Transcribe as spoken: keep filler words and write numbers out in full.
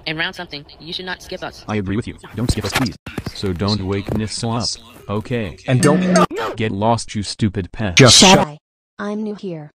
In round something, you should not skip us. I agree with you. Don't skip us, please. So don't wake Nissa up. Okay. And don't Get lost, you stupid pet. just Shut shut up. I'm new here.